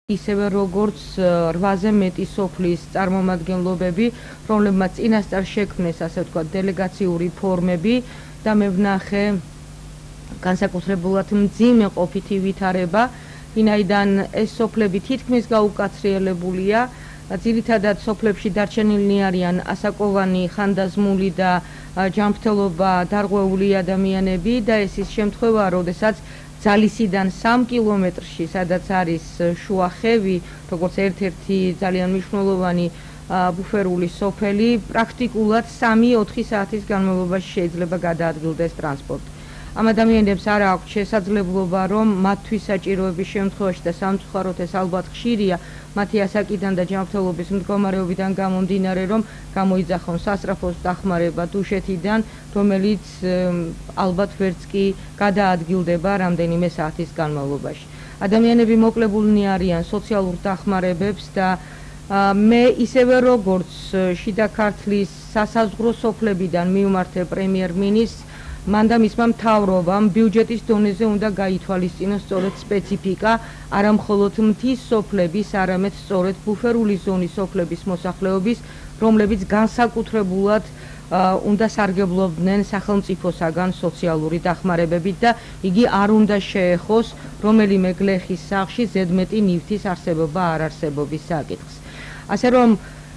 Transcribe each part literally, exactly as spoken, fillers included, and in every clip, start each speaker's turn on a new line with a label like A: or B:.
A: ისევე როგორც რვაზე მეტი სოფლის წარმომადგენლობები, რომლებმაც წინასწარ შექმნეს, ასე ვთქვათ, დელეგაციური ფორმები და მე ვნახე განსაკუთრებულად მძიმე ყოფითი ვითარება, ვინაიდან ეს სოფლები თითქმის გაუკაცრიელებულია, ძირითადად სოფლებში დარჩენილნი არიან ასაკოვანი, ხანდაზმული და ჯანმრთელობა დარღვეული ადამიანები და ეს ის შემთხვევაა, როდესაც ძალისიდან სამ კილომეტრში, სადაც არის შუახევი, როგორც ერთ-ერთი ძალიან მნიშვნელოვანი ბუფერული სოფელი, პრაქტიკულად სამი-ოთხი საათის განმავლობაში შეიძლება გადაადგილდეს ტრანსპორტი. Am ადამიანებს არ აქვს შესაძლებლობა, რომ მათთვის საჭიროების შემთხვევაში და სამწუხაროდ ეს ალბათ ხშირია, მათი ასაკიდან და ჯანმრთელობის მდგომარეობიდან გამომდინარე, რომ გამოიძახონ სასწრაფოს დახმარება დუშეთიდან, რომელიც ალბათ ვერც კი გადაადგილდება რამდენიმე საათის განმავლობაში. Ადამიანები მოკლებულნი არიან სოციალურ დახმარებებს და მე ისევე როგორც შიდა ქართლის სასაზღვრო სოფლებიდან მივმართე პრემიერ-მინისტრს, მან და მისმა მთავრობამ ბიუჯეტის დონეზე უნდა გაითვალისწინოს სწორედ სპეციფიკა, არა მხოლოდ მთის სოფლების, არამედ სწორედ ბუფერული ზონის სოფლების მოსახლეობის, რომლებიც განსაკუთრებულად უნდა სარგებლობდნენ სახელმწიფოსაგან სოციალური დახმარებებით და იგი არ უნდა შეეხოს რომელიმე გლეხის სახლში ზედმეტი ნივთის არსებობა არ არსებობის საკითხს. ასე რომ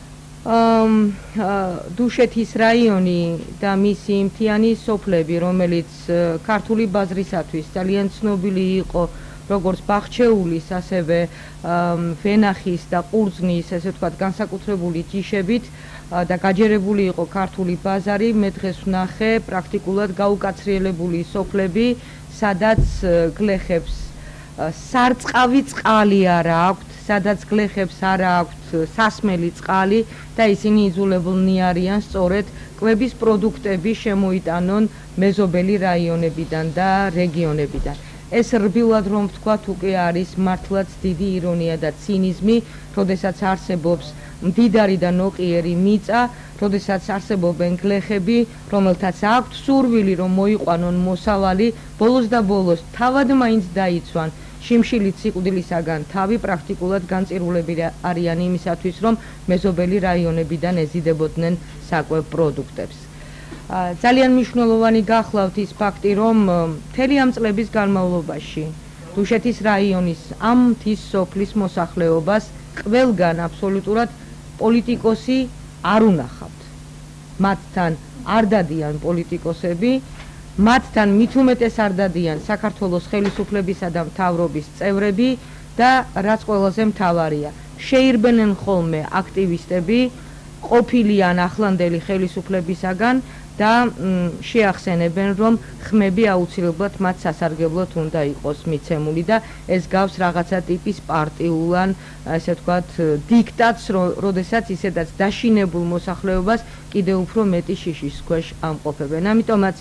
A: დუშეთის რაიონი და მისი მთიანი სოფლები, რომელიც ქართული ბაზრისათვის ძალიან ცნობილი იყო, როგორც ბახჩეულის, ასევე ვენახის და ყურძნის, ესე ვთქვათ, განსაკუთრებული ჯიშებით და გაჯერებული იყო ქართული ბაზარი, მე დღეს ვნახე პრაქტიკულად გაუკაცრიელებული სოფლები, სადაც გლეხებს სარწყავი წყალი არ აქვთ, სადაც გლეხებს არ აქვთ სასმელი წყალი და ისინი იძულებულნი არიან სწორედ კვების პროდუქტები შემოიტანონ მეზობელი რაიონებიდან და რეგიონებიდან. ეს რბილად რომ ვთქვათ, უკვე არის მართლაც დიდი ირონია და ცინიზმი, როდესაც არსებობს მდიდარი და ნოყიერი მიწა, როდესაც არსებობენ გლეხები, რომელთაც აქვთ სურვილი რომ მოიყვანონ მოსავალი, ბოლოს და ბოლოს თავად მაინც დაიცვან შიმშილით სიკვდილისაგან თავი, პრაქტიკულად განწირულები არიან იმისათვის, რომ მეზობელი რაიონებიდან ეზიდებოდნენ საკვებ პროდუქტებს. ძალიან მნიშვნელოვანი გახლავთ ის ფაქტი, რომ მთელი ამ წლების განმავლობაში დუშეთის რაიონის ამ მთის სოფლის მოსახლეობას ყველგან აბსოლუტურად პოლიტიკოსი არ უნახავთ. მათთან არ დადიან პოლიტიკოსები, მათთან მით უმეტეს არ დადიან საქართველოს ხელისუფლებისა და მთავრობის წევრები და რაც ყველაზე მთავარია, შეირბენენ ხოლმე აქტივისტები, ყოფილი ან ახლანდელი ხელისუფლებისაგან და შეახსენებენ, რომ ხმები აუცილებლად მათ სასარგებლოდ უნდა იყოს მიცემული და ეს გავს რაღაცა ტიპის პარტიულან, ასე ვთქვათ, დიქტატს, როდესაც ისედაც დაშინებულ მოსახლეობას კიდევ უფრო მეტი შიშის ქვეშ ამყოფებენ. ამიტომაც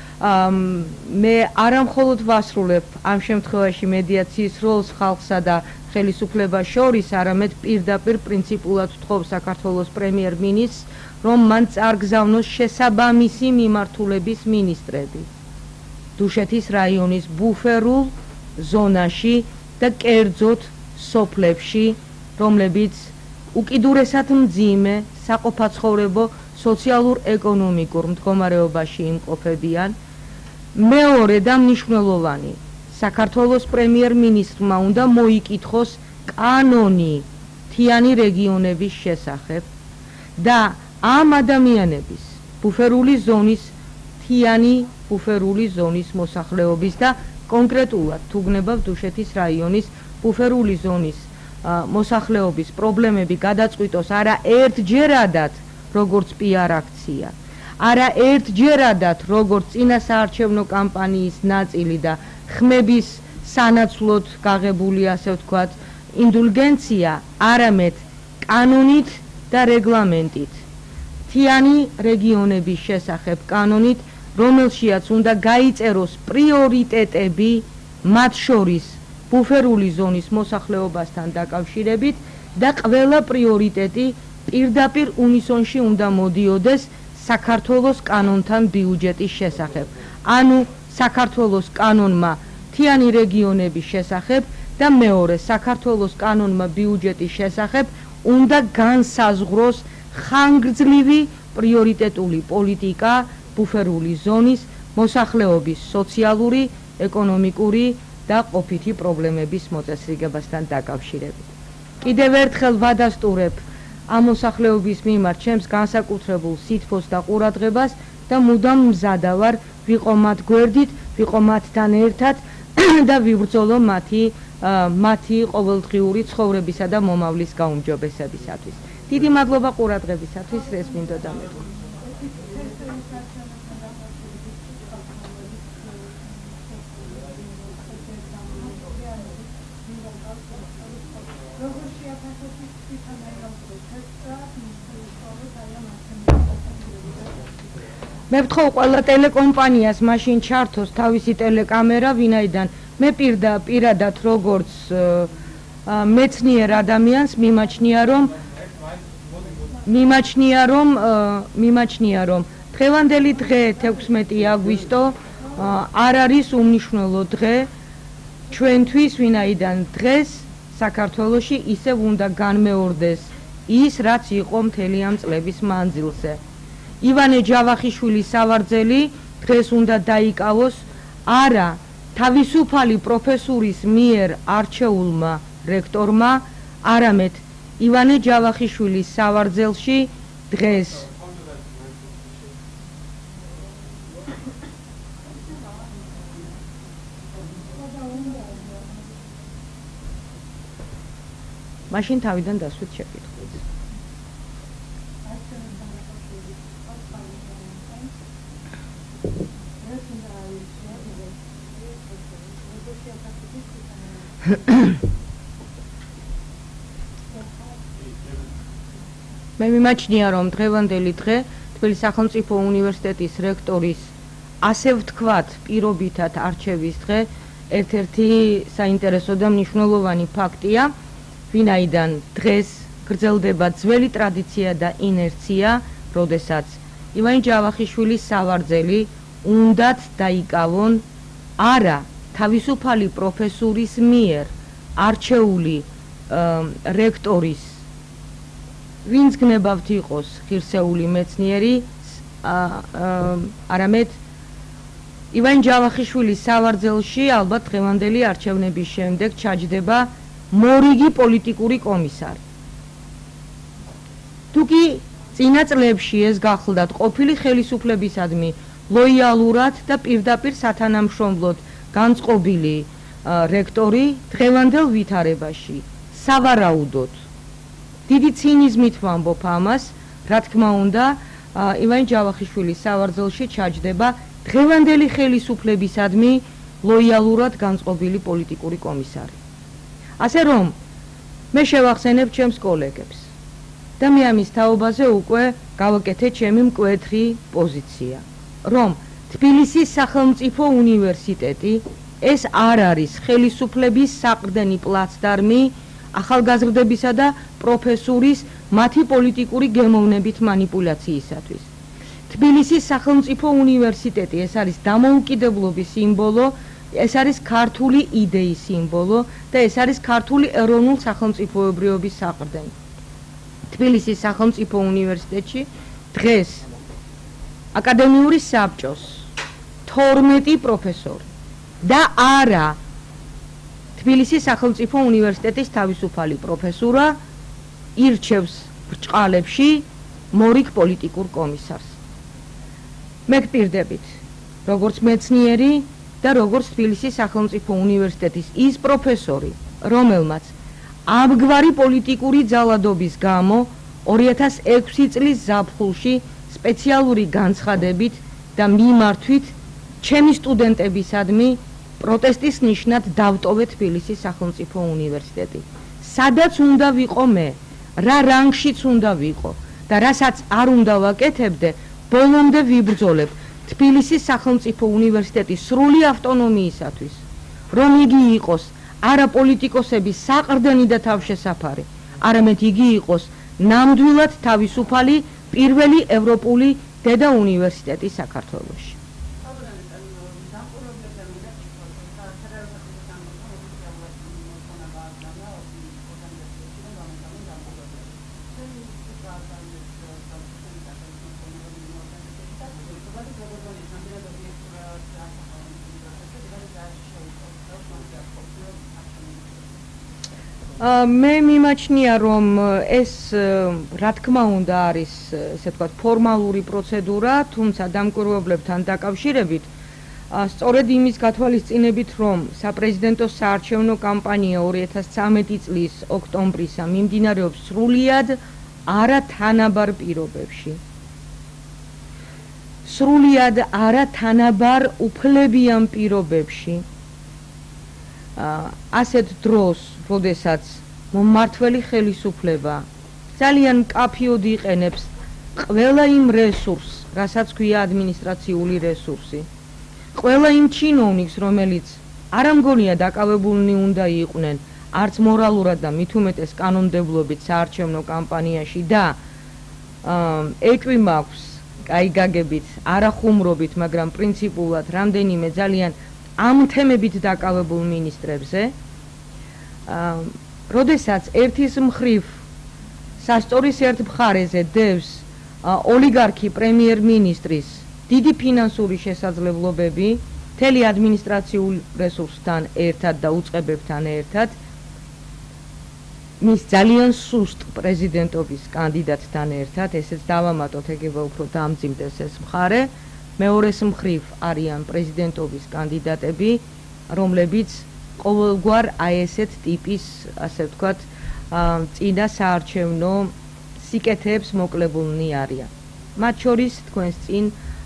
A: მე არა მხოლოდ ვასრულებ ამ შემთხვევაში მედიაციის როლს ხალხსა და ხელისუფლებას შორის, არამედ პირდაპირ პრინციპულად ვთხოვ საქართველოს პრემიერ-მინისტრს, რომ მან წარგზავნოს შესაბამისი მიმართულების მინისტრები დუშეთის რაიონის ბუფერულ ზონაში და კერძოდ სოფლებში, რომლებიც უკიდურესად მძიმე საყოფაცხოვრებო სოციალურ-ეკონომიკურ მდგომარეობაში იმყოფებიან. მეორე და მნიშვნელოვანი, საქართველოს პრემიერ-მინისტრმა უნდა მოიკითხოს კანონი მთიანი რეგიონების შესახებ და ამ ადამიანების ბუფერული ზონის, მთიანი ბუფერული ზონის მოსახლეობის და კონკრეტულად თუ გნებავ დუშეთის რაიონის ბუფერული ზონის მოსახლეობის პრობლემები გადაწყვიტოს არა ერთჯერადად, როგორც პიარ აქცია, არა ერთჯერადად, როგორც წინასაარჩევნო კამპანიის ნაწილი და ხმების სანაცვლოდ გაღებული, ასე ვთქვათ, ინდულგენცია, არამედ კანონით და რეგლამენტით. მთიანი რეგიონების შესახებ კანონით, რომელშიაც უნდა გაიწეროს პრიორიტეტები, მათ შორის ბუფერული ზონის მოსახლეობასთან დაკავშირებით და ყველა პრიორიტეტი პირდაპირ უნისონში უნდა მოდიოდეს საქართველოს კანონთან ბიუჯეტის შესახებ. ანუ საქართველოს კანონმა მთიანი რეგიონების შესახებ და მეორე საქართველოს კანონმა ბიუჯეტის შესახებ უნდა განსაზღვროს ხანგრძლივი პრიორიტეტული პოლიტიკა ბუფერული ზონის მოსახლეობის სოციალური, ეკონომიკური და ყოფითი პრობლემების მოწესრიგებასთან დაკავშირებით. კიდევ ერთხელ ვადასტურებ ამ მოსახლეობის მიმართ ჩემს განსაკუთრებულ სითბოს და ყურადღებას და მუდამ მზადა ვარ ვიყო მათ გვერდით, ვიყო მათთან ერთად და ვიბრძოლო მათი მათი ყოველდღიური ცხოვრებისა და მომავლის გაუმჯობესებისათვის. დიდი მადლობა ყურადღებისათვის, ეს მინდოდა მეთქვა. მე ვთხოვ ყველა ტელეკომპანიას მაშინ ჩართოს თავისი ტელეკამერა, ვინაიდან მე პირადად როგორც მეცნიერ ადამიანს მიმაჩნია რომ მიმაჩნია რომ მიმაჩნია რომ დღევანდელი დღე თექვსმეტი აგვისტო არ არის უმნიშვნელო დღე ჩვენთვის, ვინაიდან დღეს საქართველოში ისევ უნდა განმეორდეს ის, რაც იყო მთელი ამ წლების მანძილზე. ივანე ჯავახიშვილის სავარძელი დღეს უნდა დაიკავოს არა თავისუფალი პროფესურის მიერ არჩეულმა რექტორმა, არამედ ივანე ჯავახიშვილის სავარძელში დღეს მაშინ თავიდან დასვით შეკითხვით. მე მიმაჩნია რომ დღევანდელი დღე თბილისის სახელმწიფო უნივერსიტეტის რექტორის ასე ვთქვათ პირობითად არჩევის დღე ერთ-ერთი საინტერესო და მნიშვნელოვანი ფაქტია, ვინაიდან დღეს გრძელდება ძველი ტრადიცია და ინერცია, როდესაც ივანე ჯავახიშვილის სავარძელი უნდათ დაიკავონ არა თავისუფალი პროფესურის მიერ არჩეული რექტორის, ვინც გნებავთ იყოს ღირსეული მეცნიერი, არამედ ივანე ჯავახიშვილის სავარძელში ალბათ დღევანდელი არჩევნების შემდეგ ჩაჯდება მორიგი პოლიტიკური კომისარი. თუკი წინა წლებში ეს გახლდათ ყოფილი ხელისუფლებისადმი ლოიალურად და პირდაპირ სათანამშრომლოდ განწყობილი რექტორი, დღევანდელ ვითარებაში სავარაუდოდ დიდი ცინიზმით ვამბობ ამას, რა თქმა უნდა, ივანე ჯავახიშვილის სავარძელში ჩაჯდება დღევანდელი ხელისუფლებისადმი ლოიალურად განწყობილი პოლიტიკური კომისარი. ასე რომ მე შევახსენებ ჩემს კოლეგებს და მე ამის თაობაზე უკვე გავაკეთე ჩემი მკვეთრი პოზიცია, რომ თბილისის სახელმწიფო უნივერსიტეტი ეს არ არის ხელისუფლების საყრდენი პლაცდარმი ახალგაზრდებისა და პროფესურის მათი პოლიტიკური გემოვნებით მანიპულაციისათვის. თბილისის სახელმწიფო უნივერსიტეტი ეს არის დამოუკიდებლობის სიმბოლო, ეს არის ქართული იდეის სიმბოლო და ეს არის ქართული ეროვნულ სახელმწიფოებრიობის საყრდენი. თბილისის სახელმწიფო უნივერსიტეტში დღეს აკადემიური საბჭოს თორმეტი პროფესორი და არა თბილისის სახელმწიფო უნივერსიტეტის თავისუფალი პროფესურა ირჩევს ბრჭყალებში მორიგ პოლიტიკურ კომისარს. მე გპირდებით, როგორც მეცნიერი და როგორც თბილისის სახელმწიფო უნივერსიტეტის ის პროფესორი, რომელმაც ამგვარი პოლიტიკური ძალადობის გამო ორი ათას ექვსი წლის ზაფხულში სპეციალური განცხადებით და მიმართვით ჩემი სტუდენტებისადმი პროტესტის ნიშნად დავტოვე თბილისის სახელმწიფო უნივერსიტეტი. სადაც უნდა ვიყო მე, რა რანგშიც უნდა ვიყო და რასაც არ უნდა ვაკეთებდე, ბოლომდე ვიბრძოლებ თბილისის სახელმწიფო უნივერსიტეტის სრული ავტონომიისათვის, რომ იგი იყოს არა პოლიტიკოსების საყრდენი და თავშესაფარი, არამედ იგი იყოს ნამდვილად თავისუფალი პირველი ევროპული დედა უნივერსიტეტი საქართველოში. მე მიმაჩნია რომ ეს რა თქმა უნდა არის ესე ვთქვათ ფორმალური პროცედურა, თუმცა დამკვირვებლებთან დაკავშირებით სწორედ იმის გათვალისწინებით რომ საპრეზიდენტო საარჩევნო კამპანია ორი ათას ცხრამეტი წლის ოქტომბრისა მიმდინარეობს სრულიად არათანაბარ პირობებში. სრულიად არათანაბარ უფლებიან პირობებში. ასეთ დროს, როდესაც მომმართველი ხელისუფლება ძალიან მკაფიოდ იყენებს ყველა იმ რესურსს, რასაც ქვია ადმინისტრაციული რესურსი. ყველა იმ ჩინოვნიკს, რომელიც არ ამგონია დაკავებულნი უნდა იყვნენ, არც მორალურად და მით უმეტეს კანონმდებლობით საარჩევნო კამპანიაში და ეჭვი მაქვს კაი გაგებით, არახუმრობით, მაგრამ პრინციპულად რამდენიმე ძალიან ამ თემებით დაკავებულ მინისტრებზე, როდესაც ერთის მხრივ სასტორის ერთ მხარეზე დევს ოლიგარქი პრემიერ-მინისტრის დიდი ფინანსური შესაძლებლობები, მთელი ადმინისტრაციულ რესურსთან ერთად და უწყებებთან ერთად, მის ძალიან სუსტ პრეზიდენტობის კანდიდატთან ერთად, ესეც დავამატოთ, ეგევა უფრო დამძიმდეს ეს მხარე, მეორეს მხრივ არიან პრეზიდენტობის კანდიდატები, რომლებიც ყოველგვარ აი ესეთ ტიპის, ასე ვთქვათ, წინა საარჩევნო სიკეთეებს მოკლებულნი არიან. მათ შორის თქვენს წინ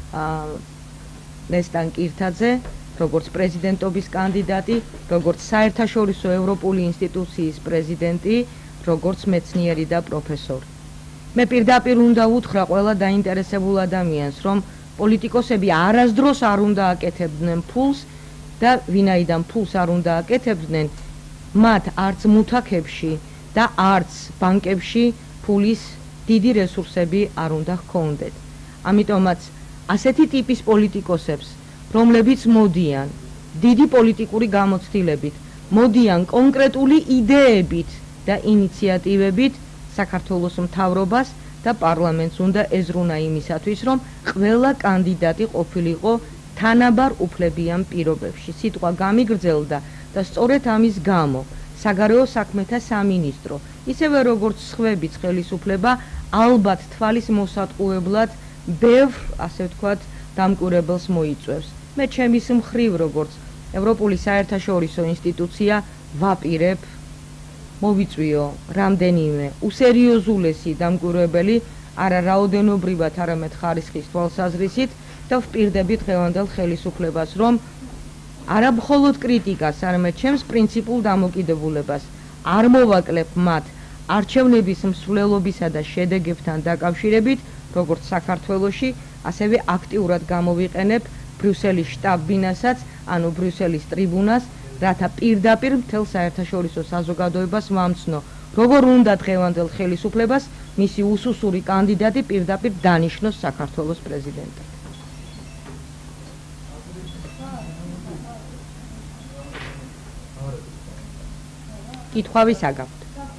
A: ნესტან კირთაძე, როგორც პრეზიდენტობის კანდიდატი, როგორც საერთაშორისო ევროპული ინსტიტუციის პრეზიდენტი, როგორც მეცნიერი და პროფესორი. მე პირდაპირ უნდა უთხრა ყველა დაინტერესებულ ადამიანს, რომ პოლიტიკოსები არასდროს არ უნდა აკეთებდნენ ფულს და ვინაიდან ფულს არ უნდა აკეთებდნენ, მათ არც მუთაქებში და არც ბანკებში ფულის დიდი რესურსები არ უნდა ჰქონდეთ. ამიტომაც ასეთი ტიპის პოლიტიკოსებს, რომლებიც მოდიან დიდი პოლიტიკური გამოცდილებით, მოდიან კონკრეტული იდეებით და ინიციატივებით, საქართველოს მთავრობას და პარლამენტს უნდა ეზრუნა იმისათვის, რომ ყველა კანდიდატი ყოფილიყო თანაბარ უფლებიან პირობებში. სიტყვა გამიგრძელდა და სწორედ ამის გამო საგარეო საქმეთა სამინისტრო, ისევე როგორც სხვებიც ხელისუფლება, ალბათ თვალის მოსატყუებლად ბევრ, ასე ვთქვათ, დამკვირვებელს მოიწვევს. მე ჩემის მხრივ, როგორც ევროპული საერთაშორისო ინსტიტუცია, ვაპირებ მოვიწვიო რამდენიმე უსერიოზულესი დამკვირვებელი, არა რაოდენობრივად, არამედ ხარისხის თვალსაზრისით და ვპირდები დღევანდელ ხელისუფლებას, რომ არა მხოლოდ კრიტიკას, არამედ ჩემს პრინციპულ დამოკიდებულებას არ მოვაკლებ მათ არჩევნების მსვლელობისა და შედეგებთან დაკავშირებით, როგორც საქართველოში, ასევე აქტიურად გამოვიყენებ ბრიუსელის შტაბ-ბინასაც, ანუ ბრიუსელის ტრიბუნას, რათა პირდაპირ მთელ საერთაშორისო საზოგადოებას ვამცნო, როგორ უნდა დღევანდელ ხელისუფლებას მისი უსუსური კანდიდატი პირდაპირ დანიშნოს საქართველოს პრეზიდენტად. კითხვავის აგაქვთ.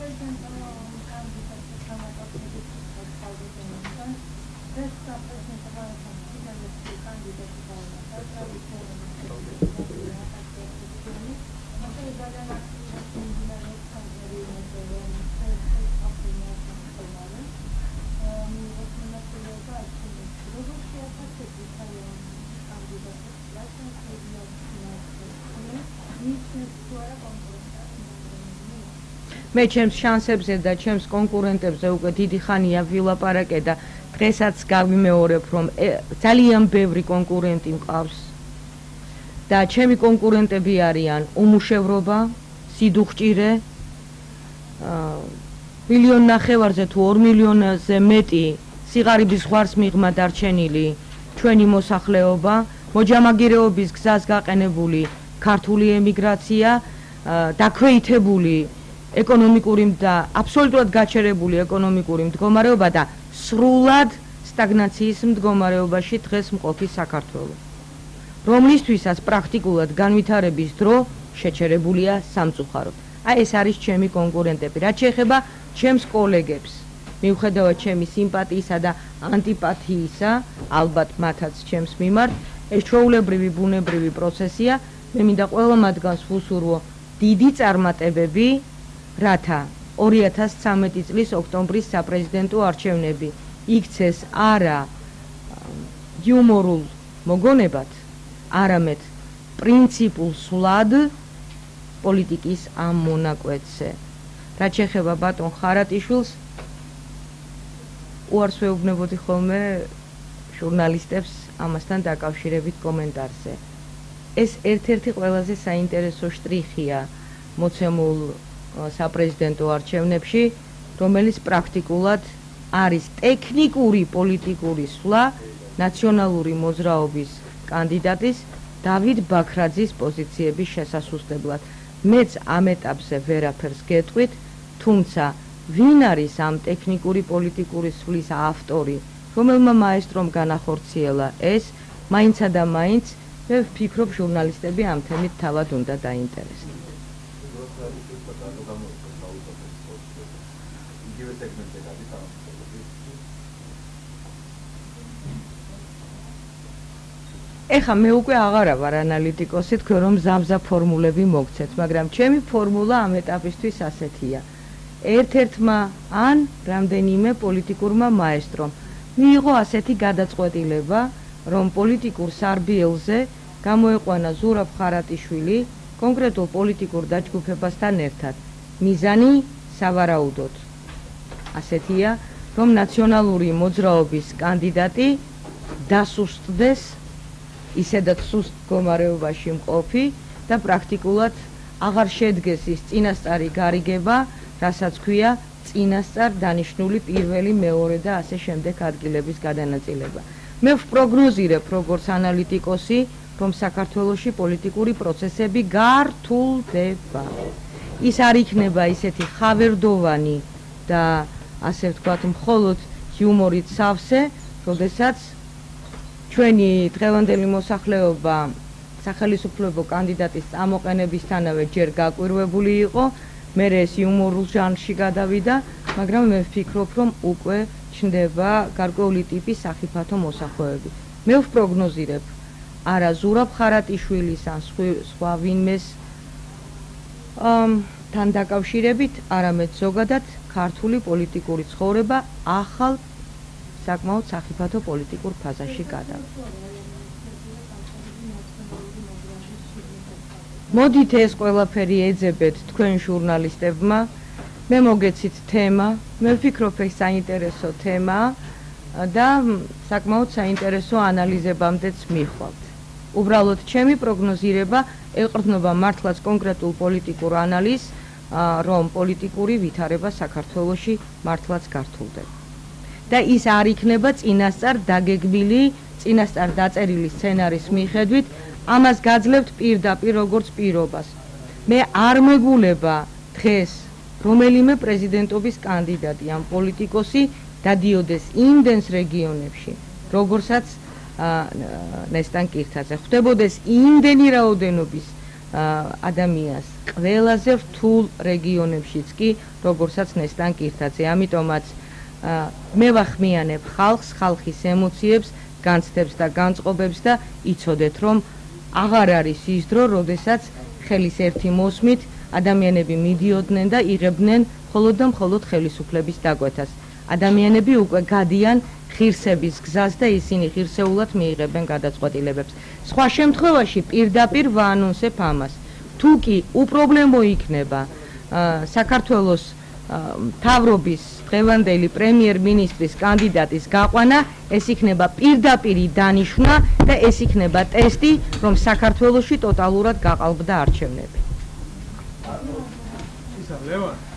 A: მე ჩემს შანსებზე და ჩემს კონკურენტებზე უკვე დიდი ხანია ვილაპარაკე და დღესაც გავიმეორებ, რომ ძალიან ბევრი კონკურენტი მყავს და ჩემი კონკურენტები არიან უმუშევრობა, სიდუხჭირე, მილიონ ნახევარზე თუ ორ მილიონზე მეტი სიღარიბის ზღვარს მიღმა დარჩენილი ჩვენი მოსახლეობა, მოჯამაგირეობის გზას გაყენებული ქართული ემიგრაცია, დაქვეითებული ეკონომიკური და აბსოლუტურად გაჩერებული ეკონომიკური მდგომარეობა და სრულად სტაგნაციის მდგომარეობაში დღეს მყოფი საქართველო, რომლისთვისაც პრაქტიკულად განვითარების დრო შეჩერებულია სამწუხაროდ. აი ეს არის ჩემი კონკურენტები. რაც შეეხება ჩემს კოლეგებს, მიუხედავად ჩემი სიმპათიისა და ანტიპათიისა, ალბათ მათაც ჩემს მიმართ, ეს ჩვეულებრივი ბუნებრივი პროცესია. მე მინდა ყველა მათგანს ვუსურვო დიდი წარმატებები რათა ორი ათას ცხრამეტი წლის ოქტომბრის საპრეზიდენტო არჩევნები იქცეს არა იუმორულ მოგონებად, არამედ პრინციპულ სვლად პოლიტიკის ამ მონაკვეთზე. რაც შეეხება ბატონ ხარატიშვილს, უარს ვეუბნებოდი ხოლმე ჟურნალისტებს ამასთან დაკავშირებით კომენტარზე. ეს ერთ-ერთი ყველაზე საინტერესო შტრიხია მოცემულ საპრეზიდენტო არჩევნებში, რომელიც პრაქტიკულად არის ტექნიკური პოლიტიკური სვლა ნაციონალური მოძრაობის კანდიდატის დავით ბაქრაძის პოზიციების შესასუსტებლად. მეც ამ ეტაპზე ვერაფერს გეტყვით, თუმცა ვინ არის ამ ტექნიკური პოლიტიკური სვლის ავტორი, რომელმა მაესტრომ განახორციელა ეს, მაინცა და მაინც მე ვფიქრობ ჟურნალისტები ამ თემით თავად უნდა დაინტერესდნენ. ეხა მე უკვე აღარა ვარ ანალიტიკოსი, თქვენ რომ მზამზა ფორმულები მოგცეთ, მაგრამ ჩემი ფორმულა ამ ეტაპისთვის ასეთია. ერთ-ერთმა ან რამდენიმე პოლიტიკურმა მაესტრომ მიიღო ასეთი გადაწყვეტილება, რომ პოლიტიკურ სარბიელზე გამოეყვანა ზურაბ ხარატიშვილი კონკრეტულ პოლიტიკურ დაჯგუფებასთან ერთად. მიზანი სავარაუდოდ ასეთია, რომ ნაციონალური მოძრაობის კანდიდატი დასუსტდეს ისედაც სუსტ მდგომარეობაში მყოფი და პრაქტიკულად აღარ შედგეს ის წინასწარი გარიგება, რასაც ქვია წინასწარ დანიშნული პირველი, მეორე და ასე შემდეგ ადგილების გადანაწილება. მე ვპროგნოზირებ როგორც ანალიტიკოსი, რომ საქართველოში პოლიტიკური პროცესები გართულდება. ის არ იქნება ისეთი ხავერდოვანი და ასე ვთქვათ, მხოლოდ ჰიუმორით სავსე, როდესაც ჩვენი დღევანდელი მოსახლეობა სახელმწიფო კანდიდატის წამოყენებისთანავე ჯერ გაკვირვებული იყო, მერე ეს იუმორულ ჟანრში გადავიდა, მაგრამ მე ვფიქრობ, რომ უკვე ჩნდება გარკვეული ტიპის სახიფათო მოსახვეები. მე ვპროგნოზირებ არა ზურაბ ხარატიშვილის ან სხვა ვინმეს თან დაკავშირებით, არამედ ზოგადად ქართული პოლიტიკური ცხოვრება ახალ საკმაოდ სახიფათო პოლიტიკურ ფაზაში გადავიდა. მოდით ეს ყველაფერი ეძებეთ თქვენ ჟურნალისტებმა, მე მოგეცით თემა, მე ვფიქრობ ეს საინტერესო თემაა და საკმაოდ საინტერესო ანალიზებამდეც მიხვალთ. უბრალოდ ჩემი პროგნოზირება ეყრდნობა მართლაც კონკრეტულ პოლიტიკურ ანალიზს, რომ პოლიტიკური ვითარება საქართველოში მართლაც გართულდება. და ის არ იქნება წინასწარ დაგეგმილი, წინასწარ დაწერილი სცენარის მიხედვით, ამას გაძლევთ პირდაპირ როგორც პირობას. მე არ მეგულება დღეს რომელიმე პრეზიდენტობის კანდიდატი ან პოლიტიკოსი დადიოდეს იმდენს რეგიონებში, როგორცაც ნესტან კირთაძე, ხვდებოდეს იმდენი რაოდენობის ადამიანს ყველაზე რთულ რეგიონებშიც კი, როგორცაც ნესტან კირთაძე. ამიტომაც მე ვახმიანებ ხალხს, ხალხის ემოციებს, განცდებს და განწყობებს და იცოდეთ, რომ აღარ არის ის დრო, როდესაც ხელის ერთი მოსმით ადამიანები მიდიოდნენ და იღებდნენ მხოლოდ და მხოლოდ ხელისუფლების დაკვეთას. ადამიანები უკვე გადიან ღირსების გზას და ისინი ღირსეულად მიიღებენ გადაწყვეტილებებს. სხვა შემთხვევაში პირდაპირ ვაანონსებ ამას. თუ კი უპრობლემო იქნება საქართველოს მთავრობის დღევანდელი პრემიერ-მინისტრის კანდიდატის გაყვანა, ეს იქნება პირდაპირი დანიშვნა და ეს იქნება ტესტი, რომ საქართველოში ტოტალურად გაყალბდა არჩევნები.